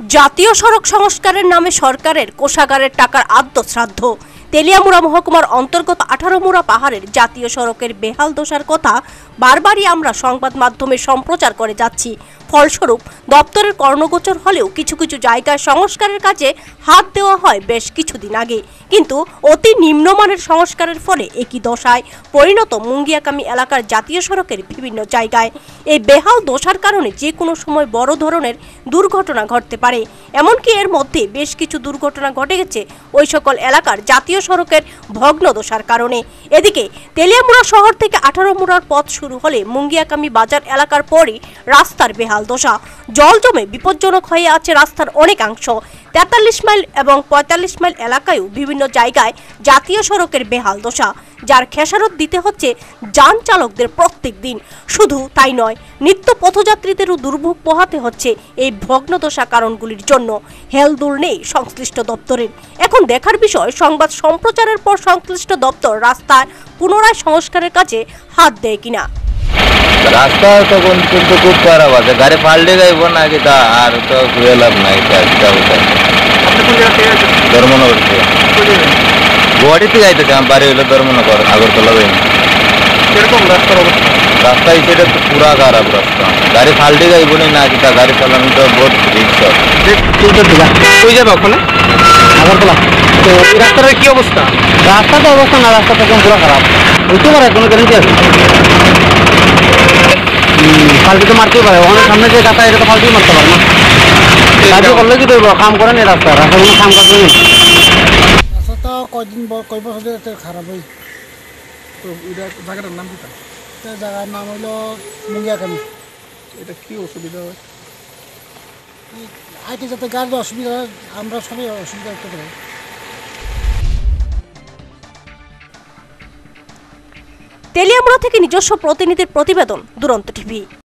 জাতীয় সড়ক সংস্কারের নামে সরকারের কোষাগারের টাকার আদ্যশ্রাদ্ধ। তেলিয়ামুড়া মহকুমার অন্তর্গত 18 মুড়া পাহাড়ের জাতীয় সড়কের বেহাল দশার কথা বারবারই আমরা সংবাদ মাধ্যমে সম্প্রচার করে যাচ্ছি। ফলস্বরূপ দপ্তরের কর্ণগোচর হলেও কিছু কিছু জায়গায় সংস্কারের কাজে হাত দেওয়া হয় বেশ কিছুদিন আগে, কিন্তু অতি নিম্নমানের সংস্কারের ফলে একই দশায় পরিণত মুঙ্গিয়াকামী এলাকার জাতীয় সড়কের বিভিন্ন জায়গায়। এই বেহাল দশার কারণে যে কোনো সময় বড় ধরনের দুর্ঘটনা ঘটতে পারে। এমনকি এর মধ্যে বেশ কিছু দুর্ঘটনা ঘটে গেছে ওই সকল এলাকার জাতীয় সড়কের ভগ্ন দশার কারণে। এদিকে তেলিয়ামুড়া শহর থেকে 18 মুড়ার পথ শুরু হলে মুঙ্গিয়াকামী বাজার এলাকার পরই রাস্তার বেহাল দশা। জল জমে বিপজ্জনক হয়ে আছে রাস্তার অনেকাংশ। 43 মাইল এবং 45 মাইল এলাকায়ও বিভিন্ন জায়গায় জাতীয় সড়কের বেহাল দশা, যার খেসারত দিতে হচ্ছে যান চালকদের প্রত্যেক দিন। শুধু তাই নয়, নিত্য পথযাত্রীদেরও দুর্ভোগ পোহাতে হচ্ছে এই ভগ্নদশা কারণগুলির জন্য। হেলদোল নেই সংশ্লিষ্ট দপ্তরের। এখন দেখার বিষয়, সংবাদ সম্প্রচারের পর সংশ্লিষ্ট দপ্তর রাস্তার পুনরায় সংস্কারের কাজে হাত দেয় কিনা। রাস্তা তখন কিন্তু খুব খারাপ আছে, গাড়ি পাল্টে যাইব না কি তা আর তো ঘুরে লাভ নাই। ধর্মনগর থেকে গুয়াহাটিতে যাইতেছে, আমার বাড়ি হইলো ধর্মনগর, আগরতলা যাই। কিরকম রাস্তার অবস্থা? রাস্তা হিসেবে তো পুরা খারাপ রাস্তা, গাড়ি পাল্টে যাইব না কি তা, গাড়ি চালানো তো বহুত রিক্স। তুই যাবে ওখানে আগরতলা, তো এই রাস্তার কি অবস্থা? রাস্তা তো অবস্থা না, রাস্তা তো পুরো খারাপ হইতে পারে, কোনো গ্যারেন্টি আছে? পাল্টি তো মারতেই পারে, ওখানে সামনে যে গাতা এটা তো পাল্টি মারতে পারে না। কাজ করলে কি করবো, কাম করেন এই রাস্তা, রাস্তা কোনো কাম কাজ নেই। রাস্তাটা কয় বছর ধরে খারাপ হই। তো এটা জায়গাটার নাম কি? জায়গার নাম হইল মুঙ্গিয়াকামী। এটা কি অসুবিধা হয়? আইতে যাতে গাড়ির অসুবিধা হয়, আমরা সবাই অসুবিধা করতে পারি। তেলিয়ামুড়া থেকে নিজস্ব প্রতিনিধির প্রতিবেদন, দুরন্ত টিভি।